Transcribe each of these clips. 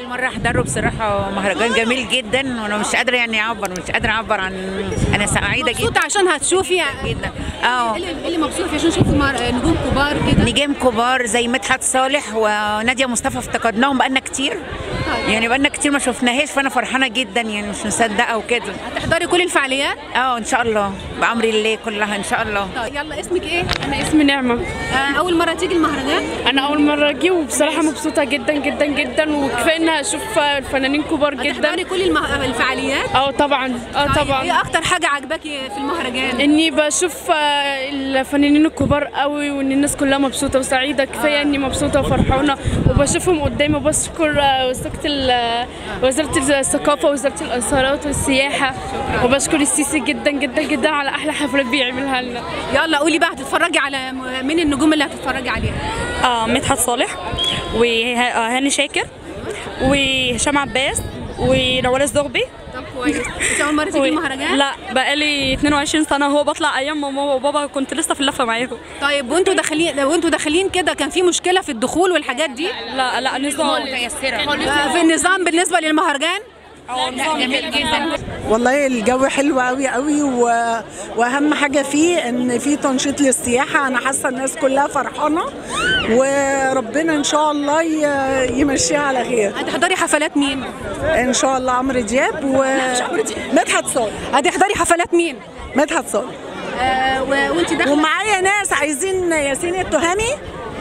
مرة احضره بصراحة، مهرجان جميل جدا وانا مش قادرة يعني اعبر عن انا سعيدة جدا. مبسوطة عشان هتشوفي جدا. ايه اللي مبسوطة عشان شوفي نجوم كبار كده؟ نجوم كبار زي مدحت صالح ونادية مصطفى، افتقدناهم بقالنا كتير. يعني بقالنا كتير ما شفناهاش، فانا فرحانة جدا يعني مش مصدقة وكده. هتحضري كل الفعاليات؟ ان شاء الله بأمر الله كلها ان شاء الله. طيب يلا اسمك ايه؟ انا اسمي نعمة. أول مرة تيجي المهرجان؟ أنا أول مرة أجي وبصراحة مبسوطة جدا جدا جدا، وكفاية إنها أشوف الفنانين كبار جدا. هتحضري كل الفعاليات؟ طبعا. طبعا. إيه أكتر حاجة عجباكي في المهرجان؟ إني بشوف الفنانين الكبار قوي، وإن الناس كلها مبسوطة وسعيدة. كفاية إني مبسوطة وفرحانة وبشوفهم قدامي، وبشكر وزارة الثقافة ووزارة الآثار والسياحة، وبشكر السيسي جدا جدا جدا على أحلى حفلات بيعملها لنا. يلا قولي بقى، هتتفرجي على مين النجوم اللي هتتفرجي عليها؟ مدحت صالح وهاني شاكر وهشام عباس ونوال الزغبي. طب كويس. انت اول مره تيجي المهرجان؟ لا، بقالي 22 سنه هو بطلع ايام ماما وبابا، كنت لسه في اللفه معاهم. طيب وانتوا داخلين كده كان في مشكله في الدخول والحاجات دي؟ لا نظام في النظام بالنسبه للمهرجان؟ جميل جدا. والله الجو حلو قوي قوي، واهم حاجه فيه ان في تنشيط للسياحه. انا حاسه الناس كلها فرحانه، وربنا ان شاء الله يمشيها على خير. هتحضري حفلات مين؟ ان شاء الله عمرو دياب ومدحت صالح. هتحضري حفلات مين؟ مدحت صالح. وانت داخله ومعايا ناس عايزين ياسين التهامي.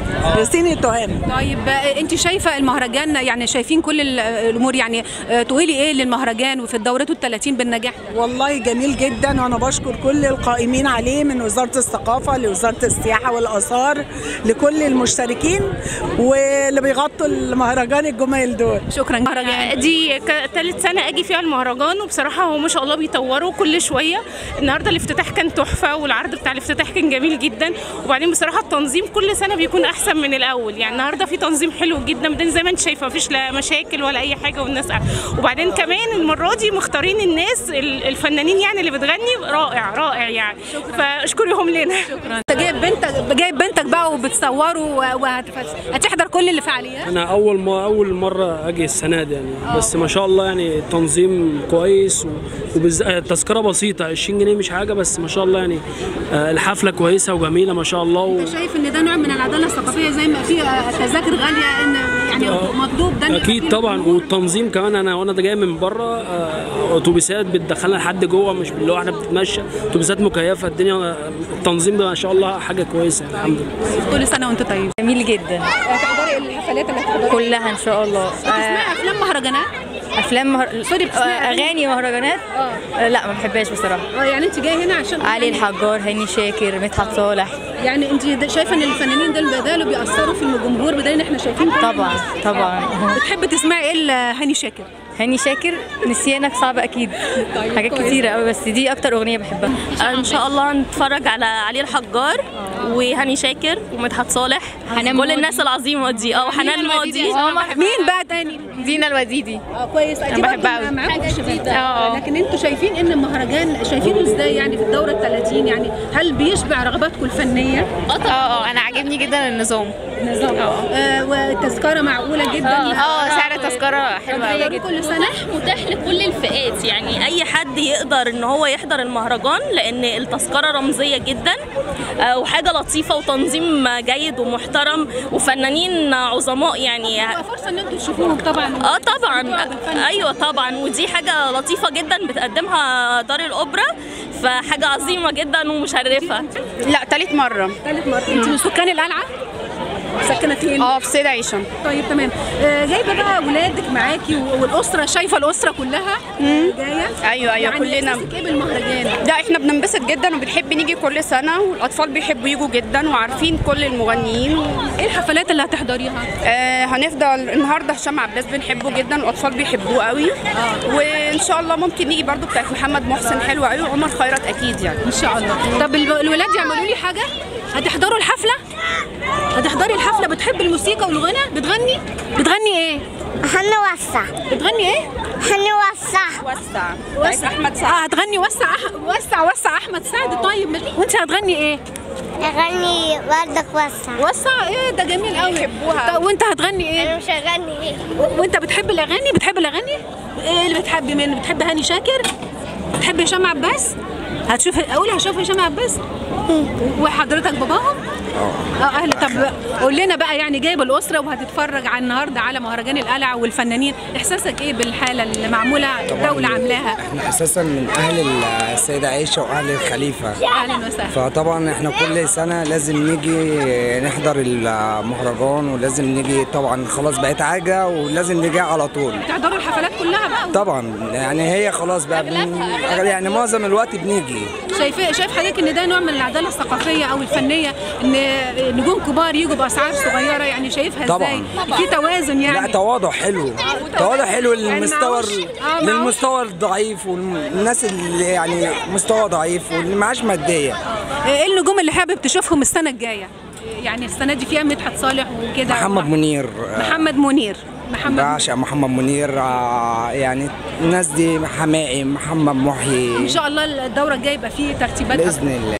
طيب انت شايفه المهرجان، يعني شايفين كل الامور، يعني تقولي ايه للمهرجان وفي دورته ال30 بالنجاح؟ والله جميل جدا، وانا بشكر كل القائمين عليه من وزاره الثقافه لوزاره السياحه والاثار لكل المشتركين واللي بيغطوا المهرجان الجمال دول. شكرا. مهرجان دي ثالث سنه اجي فيها المهرجان، وبصراحه هو ما شاء الله بيطوروا كل شويه. النهارده الافتتاح كان تحفه، والعرض بتاع الافتتاح كان جميل جدا، وبعدين بصراحه التنظيم كل سنه بيكون احسن من الاول. يعني النهارده في تنظيم حلو جدا، بعدين زي ما انت شايفه مفيش لا مشاكل ولا اي حاجه، والناس وبعدين كمان المره دي مختارين الناس الفنانين يعني اللي بتغني رائع يعني. فاشكرهم لنا. شكرا. انت جايب بنتك بقى وبتصوروا وهتحضر كل الفعاليات؟ انا اول مره اجي السنه دي يعني. بس ما شاء الله يعني التنظيم كويس، التذكره بسيطه 20 جنيه مش حاجه، بس ما شاء الله يعني الحفله كويسه وجميله ما شاء الله. انت شايف ان ده نوع من العداله الثقافيه زي ما في تذاكر غاليه ان يعني مطلوب ده؟ اكيد طبعا. والتنظيم كمان، وانا جاي من بره اتوبيسات بتدخلنا لحد جوه، مش اللي هو احنا بنتمشى، اتوبيسات مكيفه. الدنيا التنظيم ما شاء الله حاجه كويسه الحمد لله. كل سنه وانت طيب. جميل جدا. هتحضري الحفلات اللي هتحضريها كلها ان شاء الله. بتسمعي افلام مهرجانات؟ اغاني مهرجانات؟ لا ما بحبهاش بصراحه. يعني انت جايه هنا عشان علي الحجار، هاني شاكر، مدحت صالح. يعني انت شايفه ان الفنانين دول بدالوا بيأثروا في الجمهور، بدل ان احنا شايفين طبعا. بتحبي تسمعي ايه لهاني شاكر؟ هاني شاكر نسيانك صعب اكيد. طيب حاجات كتيره قوي، بس دي اكتر اغنيه بحبها. ان شاء الله هنتفرج على علي الحجار وهاني شاكر ومدحت صالح، كل الناس العظيمه دي. وحنان ماضي. مين بقى تاني؟ دينا الوديدي. كويس. دي بحبها معاكم شباب. لكن انتوا شايفين ان المهرجان شايفينه ازاي يعني في الدوره ال30؟ يعني هل بيشبع رغباتكم الفنيه؟ انا عاجبني جدا النظام. والتذكره معقوله جدا. سعر التذكره حلو قوي جدا. كل سنه متاح لكل الفئات، يعني اي حد يقدر ان هو يحضر المهرجان، لان التذكره رمزيه جدا وحاجه لطيفه وتنظيم جيد ومحترم وفنانين عظماء يعني. فرصه ان انتوا تشوفوهم طبعا. طبعا. ايوه طبعا. ودي حاجه لطيفه جدا بتقدمها دار الاوبرا، فحاجه عظيمه جدا ومشرفه. لا ثالث مره. انت من سكان القلعه؟ ساكنه فين؟ في سيد عيشه. طيب تمام. جايبه بقى ولادك معاكي والاسره، شايفه الاسره كلها جايه؟ ايوه يعني كلنا. احساسك ايه بالمهرجان؟ لا احنا بننبسط جدا وبنحب نيجي كل سنه، والاطفال بيحبوا يجوا جدا وعارفين كل المغنيين. ايه الحفلات اللي هتحضريها؟ هنفضل النهارده هشام عباس بنحبه جدا والاطفال بيحبوه قوي. وان شاء الله ممكن نيجي برده بتاعت محمد محسن حلوه قوي، وعمر خيرت اكيد يعني ان شاء الله. طب الولاد يعملوا لي حاجه؟ هتحضروا الحفله؟ هتحضري الحفله؟ بتحب الموسيقى والغنى؟ بتغني ايه؟ هنوسع. بتغني ايه؟ هنوسع. وسع احمد سعد. هتغني وسع احمد سعد. طيب وانت هتغني ايه؟ اغني بردك وسع. ايه ده جميل قوي. بيحبوها. طب وانت هتغني ايه؟ انا مش هغني ايه. وانت بتحب الاغاني؟ ايه اللي بتحبي منه؟ بتحب هاني شاكر؟ بتحب هشام عباس؟ هشوف هشام عباس. وحضرتك باباهم؟ اهلا. طب قول لنا بقى، يعني جايب الاسره وهتتفرج على النهارده على مهرجان القلعه والفنانين، احساسك ايه بالحاله اللي معموله الدوله عاملاها؟ احنا اساسا من اهل السيده عائشه واهل الخليفه. اهلا وسهلا. فطبعا احنا كل سنه لازم نيجي نحضر المهرجان، ولازم نيجي طبعا، خلاص بقت عاده ولازم نيجي على طول. تحضروا الحفلات كلها بقى؟ طبعا يعني هي خلاص بقى يعني معظم الوقت بنيجي. شايف حضرتك ان ده نوع من العداله الثقافيه او الفنيه، ان نجوم كبار يجوا باسعار صغيره، يعني شايفها ازاي؟ في توازن يعني. لا تواضع حلو، تواضع حلو للمستوى الضعيف، والناس اللي يعني مستوى ضعيف واللي معاش ماديه. ايه النجوم اللي حابب تشوفهم السنه الجايه؟ يعني السنه دي فيها مدحت صالح وكده. محمد منير بعشق محمد منير. يعني الناس دي، حماقي، محمد محي. ان شاء الله الدوره الجايه يبقى فيه ترتيبات باذن الله.